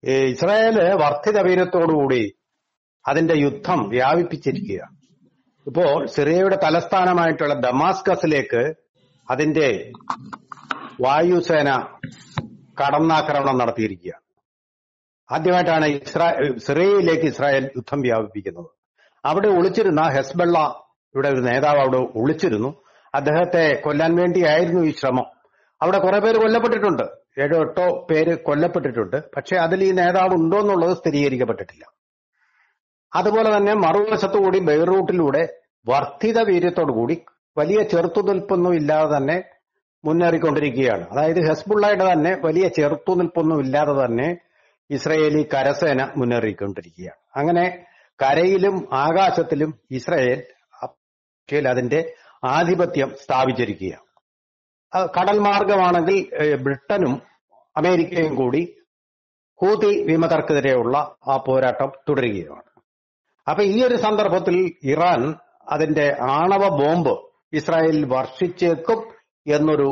Israel വർദ്ധിത വീര്യത്തോടുകൂടി അതിന്റെ യുദ്ധം വ്യാപിപ്പിച്ചിരിക്കുക. ഇപ്പോ സിറിയയുടെ തലസ്ഥാനമായിട്ടുള്ള ദമാസ്കസിലേക്ക് അതിന്റെ വായുസേന കടന്നാക്രമണം നടത്തിയിരിക്കുക. ആദ്യമായിട്ടാണ് സിറിയയിലേക്ക് ഇസ്രായേൽ യുദ്ധം വ്യാപിപ്പിക്കുന്നത്. അവിടെ ഒളിച്ചിരുന്ന ഹെസ്ബള്ളയുടെ ഒരു നേതാവ് അവിടെ ഒളിച്ചിരുന്നു. അദ്ദേഹത്തെ കൊല്ലാൻ വേണ്ടിയായിരുന്നു ഈ ശ്രമം. അവിടെ കുറെ പേര് കൊല്ലപ്പെട്ടിട്ടുണ്ട്, 7-8 പേര് കൊല്ലപ്പെട്ടിട്ടുണ്ട്. പക്ഷെ അതിൽ ഈ നേതാവ് ഉണ്ടോ എന്നുള്ളത് സ്ഥിരീകരിക്കപ്പെട്ടിട്ടില്ല. അതുപോലെ തന്നെ മറുവശത്തുകൂടി ബെയ്റൂട്ടിലൂടെ വർദ്ധിത വീര്യത്തോടുകൂടി വലിയ ചെറുത്തുനിൽപ്പൊന്നും ഇല്ലാതെ തന്നെ മുന്നേറിക്കൊണ്ടിരിക്കുകയാണ്. അതായത് ഹെസ്ബുള്ളയുടെ തന്നെ വലിയ ചെറുത്തുനിൽപ്പൊന്നും ഇല്ലാതെ തന്നെ ഇസ്രയേലി കരസേന മുന്നേറിക്കൊണ്ടിരിക്കുകയാണ്. അങ്ങനെ കരയിലും ആകാശത്തിലും ഇസ്രയേൽ അതിന്റെ ആധിപത്യം സ്ഥാപിച്ചിരിക്കുകയാണ്. കടൽ മാർഗമാണെങ്കിൽ ബ്രിട്ടനും അമേരിക്കയും കൂടി ഹൂതി വിമതർക്കെതിരെയുള്ള ആ പോരാട്ടം തുടരുകയാണ്. അപ്പൊ ഈ ഒരു സന്ദർഭത്തിൽ ഇറാൻ അതിന്റെ ആണവ ബോംബ് ഇസ്രായേലിൽ വർഷിച്ചേക്കും എന്നൊരു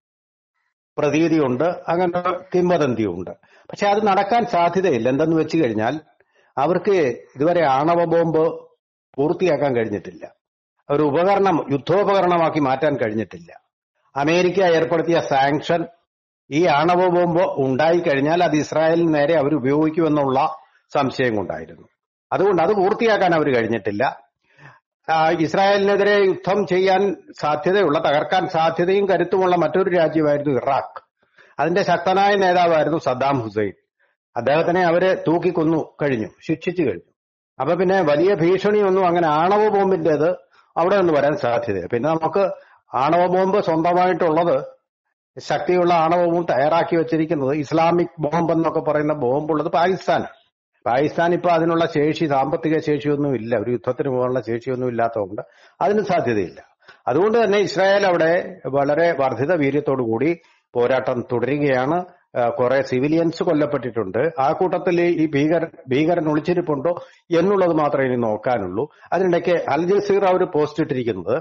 പ്രതീതിയുണ്ട്, അങ്ങനെ കിംവദന്തിയുണ്ട്. പക്ഷെ അത് നടക്കാൻ സാധ്യതയില്ല. എന്തെന്ന് വെച്ച് കഴിഞ്ഞാൽ അവർക്ക് ഇതുവരെ ആണവ ബോംബ് പൂർത്തിയാക്കാൻ കഴിഞ്ഞിട്ടില്ല. ഒരു ഉപകരണം യുദ്ധോപകരണമാക്കി മാറ്റാൻ കഴിഞ്ഞിട്ടില്ല. അമേരിക്ക ഏർപ്പെടുത്തിയ സാങ്ഷൻ ഈ ആണവ ബോംബ് ഉണ്ടായിക്കഴിഞ്ഞാൽ അത് ഇസ്രായേലിന് നേരെ അവർ ഉപയോഗിക്കുമെന്നുള്ള സംശയം കൊണ്ടായിരുന്നു. അതുകൊണ്ട് അത് പൂർത്തിയാക്കാൻ അവർ കഴിഞ്ഞിട്ടില്ല. ഇസ്രായേലിനെതിരെ യുദ്ധം ചെയ്യാൻ സാധ്യതയുള്ള, തകർക്കാൻ സാധ്യതയും കരുത്തുമുള്ള മറ്റൊരു രാജ്യമായിരുന്നു ഇറാഖ്. അതിന്റെ ശക്തനായ നേതാവായിരുന്നു സദ്ദാം ഹുസൈൻ. അദ്ദേഹത്തിനെ അവര് തൂക്കിക്കൊന്നു കഴിഞ്ഞു, ശിക്ഷിച്ചു കഴിഞ്ഞു. അപ്പൊ പിന്നെ വലിയ ഭീഷണിയൊന്നും അങ്ങനെ ആണവ ബോംബിന്റേത് അവിടെ നിന്ന് വരാൻ സാധ്യതയില്ല. പിന്നെ നമുക്ക് ആണവ ബോംബ് സ്വന്തമായിട്ടുള്ളത്, ശക്തിയുള്ള ആണവ ബോംബ് തയ്യാറാക്കി വെച്ചിരിക്കുന്നത്, ഇസ്ലാമിക് ബോംബ് എന്നൊക്കെ പറയുന്ന ബോംബുള്ളത് പാകിസ്ഥാനാണ്. പാകിസ്ഥാൻ ഇപ്പൊ അതിനുള്ള ശേഷി, സാമ്പത്തിക ശേഷിയൊന്നും ഇല്ല, ഒരു യുദ്ധത്തിന് പോകാനുള്ള ശേഷിയൊന്നും ഇല്ലാത്തതുകൊണ്ട് അതിന് സാധ്യതയില്ല. അതുകൊണ്ട് തന്നെ ഇസ്രായേൽ അവിടെ വളരെ വർദ്ധിത വീര്യത്തോടു കൂടി പോരാട്ടം തുടരുകയാണ്. കുറെ സിവിലിയൻസ് കൊല്ലപ്പെട്ടിട്ടുണ്ട്. ആ കൂട്ടത്തിൽ ഈ ഭീകരൻ ഒളിച്ചിരിപ്പുണ്ടോ എന്നുള്ളത് മാത്രമേ ഇനി നോക്കാനുള്ളൂ. അതിനിടയ്ക്ക് അൽ ജസീറ ഒരു പോസ്റ്റ് ഇട്ടിരിക്കുന്നത്,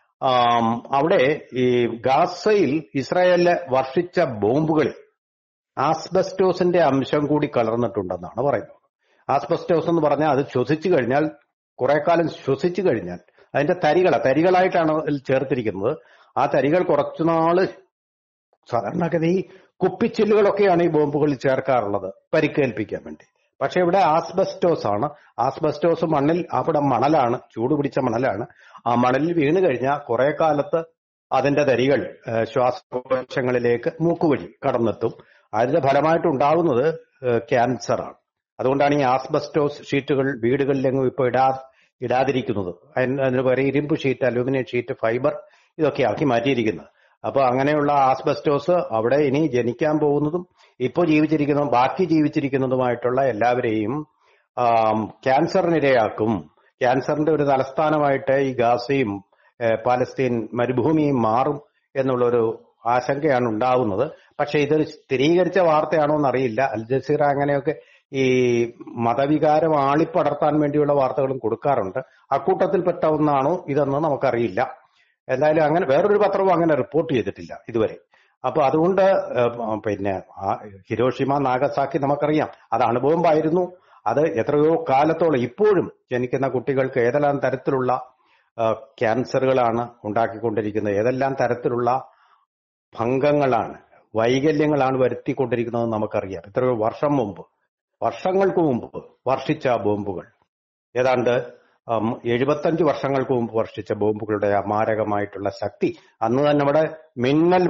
അവിടെ ഈ ഗാസയിൽ ഇസ്രായേലിലെ വർഷിച്ച ബോംബുകളിൽ ആസ്ബസ്റ്റോസിന്റെ അംശം കൂടി കലർന്നിട്ടുണ്ടെന്നാണ് പറയുന്നത്. ആസ്ബസ്റ്റോസ് എന്ന് പറഞ്ഞാൽ അത് ശ്വസിച്ചു കഴിഞ്ഞാൽ, കുറെ കാലം ശ്വസിച്ചു കഴിഞ്ഞാൽ അതിന്റെ തരികളായിട്ടാണ് അതിൽ ചേർത്തിരിക്കുന്നത്. ആ തരികൾ കുറച്ചുനാള്, സാധാരണഗതി കുപ്പിച്ചില്ലുകളൊക്കെയാണ് ഈ ബോംബുകളിൽ ചേർക്കാറുള്ളത് പരിക്കേൽപ്പിക്കാൻ വേണ്ടി. പക്ഷെ ഇവിടെ ആസ്ബസ്റ്റോസ് ആണ്. ആസ്ബസ്റ്റോസ് മണ്ണിൽ, അവിടെ മണലാണ്, ചൂട് പിടിച്ച മണലാണ്. ആ മണലിൽ വീണ് കഴിഞ്ഞാൽ കുറെ കാലത്ത് അതിന്റെ തരികൾ ശ്വാസകോശങ്ങളിലേക്ക് മൂക്കുവഴി കടന്നെത്തും. അതിന്റെ ഫലമായിട്ടുണ്ടാവുന്നത് ക്യാൻസറാണ്. അതുകൊണ്ടാണ് ഈ ആസ്ബസ്റ്റോസ് ഷീറ്റുകൾ വീടുകളിലെങ്ങും ഇപ്പോൾ ഇടാതിരിക്കുന്നത്. അതിന് പകരം ഇരുമ്പ് ഷീറ്റ്, അലൂമിനിയം ഷീറ്റ്, ഫൈബർ ഇതൊക്കെ ആക്കി മാറ്റിയിരിക്കുന്നത്. അപ്പൊ അങ്ങനെയുള്ള ആസ്ബസ്റ്റോസ് അവിടെ ഇനി ജനിക്കാൻ പോകുന്നതും ഇപ്പോൾ ജീവിച്ചിരിക്കുന്നതും ബാക്കി ജീവിച്ചിരിക്കുന്നതുമായിട്ടുള്ള എല്ലാവരെയും ക്യാൻസറിനിരയാക്കും. ക്യാൻസറിന്റെ ഒരു തലസ്ഥാനമായിട്ട് ഈ ഗാസയും പാലസ്തീൻ മരുഭൂമിയും മാറും എന്നുള്ളൊരു ആശങ്കയാണ് ഉണ്ടാവുന്നത്. പക്ഷെ ഇതൊരു സ്ഥിരീകരിച്ച വാർത്തയാണോ എന്നറിയില്ല. അൽ ജസീറ അങ്ങനെയൊക്കെ ഈ മതവികാരം ആളിപ്പടർത്താൻ വേണ്ടിയുള്ള വാർത്തകളും കൊടുക്കാറുണ്ട്. അക്കൂട്ടത്തിൽപ്പെട്ട ഒന്നാണോ ഇതെന്ന് നമുക്കറിയില്ല. എന്തായാലും അങ്ങനെ വേറൊരു പത്രവും അങ്ങനെ റിപ്പോർട്ട് ചെയ്തിട്ടില്ല ഇതുവരെ. അപ്പൊ അതുകൊണ്ട് പിന്നെ ഹിരോഷിമ, നാഗസാക്കി നമുക്കറിയാം, അത് അണുബോംബായിരുന്നു. അത് എത്രയോ കാലത്തോളം ഇപ്പോഴും ജനിക്കുന്ന കുട്ടികൾക്ക് ഏതെല്ലാം തരത്തിലുള്ള ക്യാൻസറുകളാണ് ഉണ്ടാക്കിക്കൊണ്ടിരിക്കുന്നത്, ഏതെല്ലാം തരത്തിലുള്ള ഭംഗങ്ങളാണ്, വൈകല്യങ്ങളാണ് വരുത്തിക്കൊണ്ടിരിക്കുന്നതെന്ന് നമുക്കറിയാം. എത്രയോ വർഷങ്ങൾക്ക് മുമ്പ് വർഷിച്ച ബോംബുകൾ, ഏതാണ്ട് 75 വർഷങ്ങൾക്ക് മുമ്പ് വർഷിച്ച ബോംബുകളുടെ അമാരകമായിട്ടുള്ള ശക്തി അന്ന് തന്നെ ഇവിടെ മിന്നൽ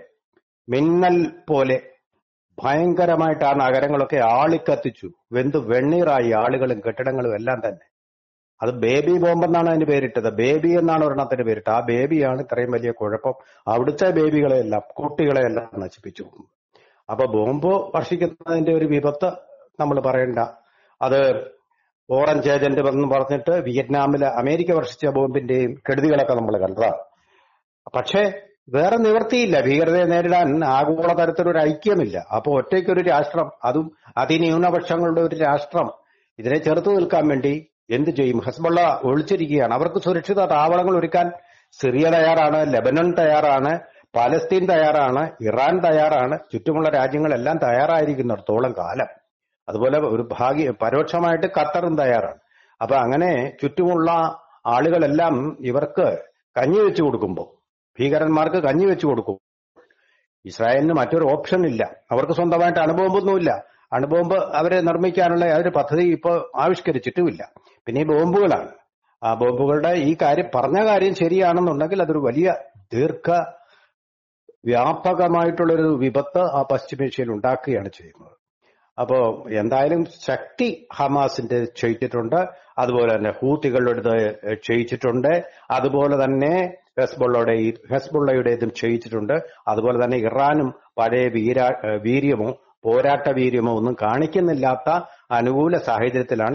പോലെ ഭയങ്കരമായിട്ട് ആ നഗരങ്ങളൊക്കെ ആളിക്കത്തിച്ചു, വെണ്ണീറായി ആളുകളും കെട്ടിടങ്ങളും എല്ലാം തന്നെ. അത് ബേബി ബോംബെന്നാണ് അതിന് പേരിട്ടത്. ബേബി എന്നാണ് ഒരെണ്ണത്തിന് പേരിട്ടത്. ആ ബേബിയാണ് ഇത്രയും വലിയ കുഴപ്പം. അവിടുത്തെ ബേബികളെയെല്ലാം, കുട്ടികളെയെല്ലാം നശിപ്പിച്ചു. അപ്പൊ ബോംബ് വർഷിക്കുന്നതിന്റെ ഒരു വിപത്ത് നമ്മൾ പറയണ്ട. അത് ഓറഞ്ച് ഏജന്റ് എന്ന് പറഞ്ഞിട്ട് വിയറ്റ്നാമിലെ അമേരിക്ക വർഷിച്ച ബോംബിന്റെയും കെടുതികളൊക്കെ നമ്മൾ കണ്ടതാണ്. പക്ഷേ വേറെ നിവൃത്തിയില്ല. ഭീകരതയെ നേരിടാൻ ആഗോള തരത്തിലൊരു ഐക്യമില്ല. അപ്പൊ ഒറ്റയ്ക്കൊരു രാഷ്ട്രം, അതും അതിന്യൂനപക്ഷങ്ങളുടെ ഒരു രാഷ്ട്രം, ഇതിനെ ചെറുത്തു നിൽക്കാൻ വേണ്ടി എന്ത് ചെയ്യും? ഹെസ്ബുള്ള ഒളിച്ചിരിക്കുകയാണ്. അവർക്ക് സുരക്ഷിത താവളങ്ങൾ ഒരുക്കാൻ സിറിയ തയ്യാറാണ്, ലെബനൻ തയ്യാറാണ്, പാലസ്തീൻ തയ്യാറാണ്, ഇറാൻ തയ്യാറാണ്, ചുറ്റുമുള്ള രാജ്യങ്ങളെല്ലാം തയ്യാറായിരിക്കുന്നിടത്തോളം കാലം അതുപോലെ ഒരു പരോക്ഷമായിട്ട് ഖത്തറും തയ്യാറാണ്. അപ്പൊ അങ്ങനെ ചുറ്റുമുള്ള ആളുകളെല്ലാം ഇവർക്ക് കഞ്ഞി വെച്ചു കൊടുക്കുമ്പോൾ, ഭീകരന്മാർക്ക് കഞ്ഞി വെച്ചു കൊടുക്കും, ഇസ്രായേലിന് മറ്റൊരു ഓപ്ഷൻ ഇല്ല. അവർക്ക് സ്വന്തമായിട്ട് അണുബോംബൊന്നുമില്ല. അണുബോംബ് അവരെ നിർമ്മിക്കാനുള്ള യാതൊരു പദ്ധതി ഇപ്പോൾ ആവിഷ്കരിച്ചിട്ടുമില്ല. പിന്നെ ഈ ബോംബുകളാണ്. ആ ബോംബുകളുടെ ഈ പറഞ്ഞ കാര്യം ശരിയാണെന്നുണ്ടെങ്കിൽ അതൊരു വലിയ വ്യാപകമായിട്ടുള്ളൊരു വിപത്ത് ആ പശ്ചിമേഷ്യയിൽ ഉണ്ടാക്കുകയാണ് ചെയ്യുന്നത്. അപ്പോ എന്തായാലും ശക്തി ഹമാസിന്റെ ചെയ്യിച്ചിട്ടുണ്ട്, അതുപോലെ തന്നെ ഹൂത്തികളുടെ ചെയ്യിച്ചിട്ടുണ്ട്, അതുപോലെ തന്നെ ഹെസ്ബുള്ളയുടേതും ചെയ്യിച്ചിട്ടുണ്ട്. അതുപോലെ തന്നെ ഇറാനും പഴയ വീര്യമോ പോരാട്ട വീര്യമോ ഒന്നും കാണിക്കുന്നില്ലാത്ത അനുകൂല സാഹചര്യത്തിലാണ്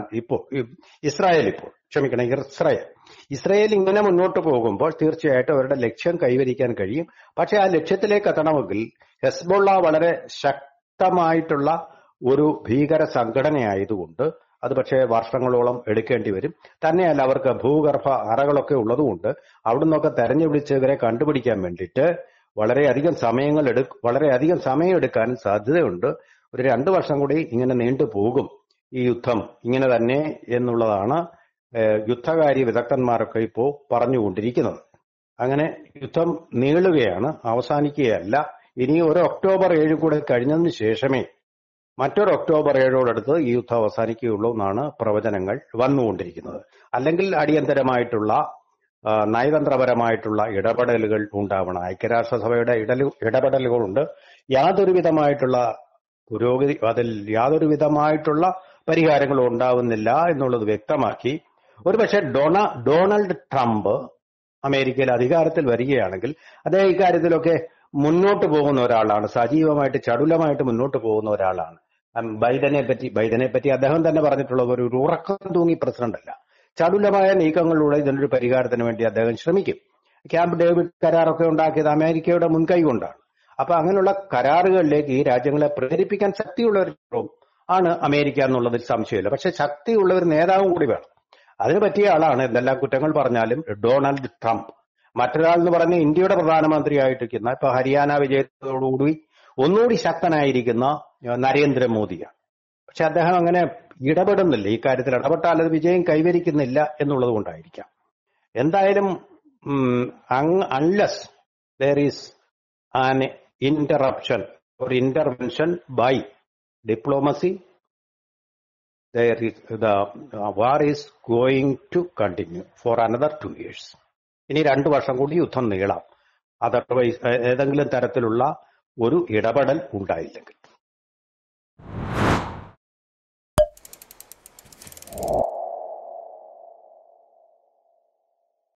ഇസ്രായേൽ ഇങ്ങനെ മുന്നോട്ട് പോകുമ്പോൾ തീർച്ചയായിട്ടും അവരുടെ ലക്ഷ്യം കൈവരിക്കാൻ കഴിയും. പക്ഷെ ആ ലക്ഷ്യത്തിലേക്ക് എത്തണമെങ്കിൽ ഹെസ്ബുള്ള വളരെ ശക്തമായിട്ടുള്ള ഒരു ഭീകര സംഘടനയായതുകൊണ്ട് അത് പക്ഷേ വർഷങ്ങളോളം എടുക്കേണ്ടി വരും. തന്നെയല്ല, അവർക്ക് ഭൂഗർഭ അറകളൊക്കെ ഉള്ളതുകൊണ്ട് അവിടുന്നൊക്കെ തെരഞ്ഞുപിടിച്ച് ഇവരെ കണ്ടുപിടിക്കാൻ വേണ്ടിയിട്ട് വളരെയധികം സമയം എടുക്കാൻ സാധ്യതയുണ്ട്. ഒരു 2 വർഷം കൂടി ഇങ്ങനെ നീണ്ടുപോകും ഈ യുദ്ധം ഇങ്ങനെ തന്നെ എന്നുള്ളതാണ് യുദ്ധകാര്യ വിദഗ്ധന്മാരൊക്കെ ഇപ്പോൾ പറഞ്ഞുകൊണ്ടിരിക്കുന്നത്. അങ്ങനെ യുദ്ധം നീളുകയാണ്, അവസാനിക്കുകയല്ല. ഇനി ഒരു ഒക്ടോബർ 7 കൂടെ കഴിഞ്ഞതിന് ശേഷമേ മറ്റൊരു ഒക്ടോബർ 7 ഈ യുദ്ധം അവസാനിക്കുകയുള്ളൂ എന്നാണ് പ്രവചനങ്ങൾ വന്നുകൊണ്ടിരിക്കുന്നത്. അല്ലെങ്കിൽ അടിയന്തരമായിട്ടുള്ള നയതന്ത്രപരമായിട്ടുള്ള ഇടപെടലുകൾ ഉണ്ടാവണം. ഐക്യരാഷ്ട്രസഭയുടെ ഇടപെടലുകളുണ്ട്. യാതൊരുവിധമായിട്ടുള്ള പുരോഗതി, അതിൽ യാതൊരുവിധമായിട്ടുള്ള പരിഹാരങ്ങളും ഉണ്ടാവുന്നില്ല എന്നുള്ളത് വ്യക്തമാക്കി ഒരുപക്ഷെ ഡൊണാൾഡ് ട്രംപ് അമേരിക്കയിൽ അധികാരത്തിൽ വരികയാണെങ്കിൽ അദ്ദേഹം ഇക്കാര്യത്തിലൊക്കെ മുന്നോട്ട് പോകുന്ന ഒരാളാണ്, സജീവമായിട്ട് ചടുലമായിട്ട് മുന്നോട്ട് പോകുന്ന ഒരാളാണ്. ബൈഡനെ പറ്റി അദ്ദേഹം തന്നെ പറഞ്ഞിട്ടുള്ളത് ഒരു ഉറക്കം തൂങ്ങി പ്രസിഡന്റ് അല്ല. ചടുലമായ നീക്കങ്ങളിലൂടെ ഇതിനൊരു പരിഹാരത്തിന് വേണ്ടി അദ്ദേഹം ശ്രമിക്കും. ക്യാമ്പ് ഡേവിഡ് കരാറൊക്കെ ഉണ്ടാക്കിയത് അമേരിക്കയുടെ മുൻകൈ കൊണ്ടാണ്. അപ്പൊ അങ്ങനെയുള്ള കരാറുകളിലേക്ക് ഈ രാജ്യങ്ങളെ പ്രേരിപ്പിക്കാൻ ശക്തിയുള്ളവരും ആണ് അമേരിക്ക എന്നുള്ളതിൽ സംശയമില്ല. പക്ഷെ ശക്തിയുള്ള ഒരു നേതാവും കൂടി വേണം. അതിന് പറ്റിയ ആളാണ് എന്തെല്ലാം കുറ്റങ്ങൾ പറഞ്ഞാലും ഡൊണാൾഡ് ട്രംപ്. മറ്റൊരാൾ എന്ന് പറഞ്ഞ ഇന്ത്യയുടെ പ്രധാനമന്ത്രിയായിട്ടിരിക്കുന്ന ഇപ്പൊ ഹരിയാന വിജയത്തോടുകൂടി ഒന്നുകൂടി ശക്തനായിരിക്കുന്ന നരേന്ദ്രമോദിയാണ്. പക്ഷെ അദ്ദേഹം അങ്ങനെ ഇടപെടുന്നില്ല. ഈ കാര്യത്തിൽ ഇടപെട്ടാൽ അത് വിജയം കൈവരിക്കുന്നില്ല എന്നുള്ളത് കൊണ്ടായിരിക്കാം. എന്തായാലും unless there is an interruption or intervention by diplomacy, the war is going to continue for another 2 years. ഇനി 2 വർഷം കൂടി യുദ്ധം നീളാം, അതർവൈസ് ഏതെങ്കിലും തരത്തിലുള്ള ഒരു ഇടപെടൽ ഉണ്ടായില്ലെങ്കിൽ.